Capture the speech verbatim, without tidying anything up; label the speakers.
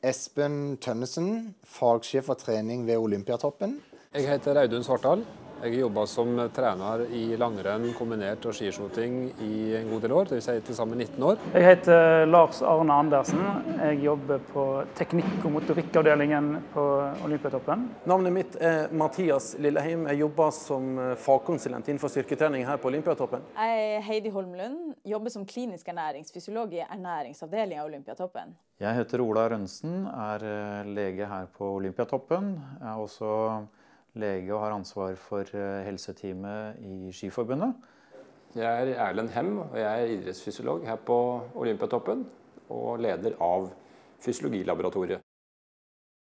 Speaker 1: Espen Tønnesen, fagsjef for trening ved Olympiatoppen.
Speaker 2: Jeg heter Audun Svartdal. Jeg jobber som trener i langrenn, kombinert og skishooting i en god del år, det vil si til sammen nitten år.
Speaker 3: Jeg heter Lars Arne Andersen. Jeg jobber på teknikk- og motorikkavdelingen på Olympiatoppen.
Speaker 4: Navnet mitt er Mathias Lilleheim. Jeg jobber som fagkonsulent innenfor styrketrening her på Olympiatoppen.
Speaker 5: Jeg er Heidi Holmlund, jobber som klinisk ernæringsfysiolog i ernæringsavdelingen av Olympiatoppen.
Speaker 6: Jeg heter Ola Rønsen, er lege her på Olympiatoppen. Jeg er også lege og har ansvar for helseteamet i Skiforbundet.
Speaker 7: Jeg er Erlend Hem, og jeg er idrettsfysiolog her på Olympiatoppen og leder av fysiologilaboratoriet.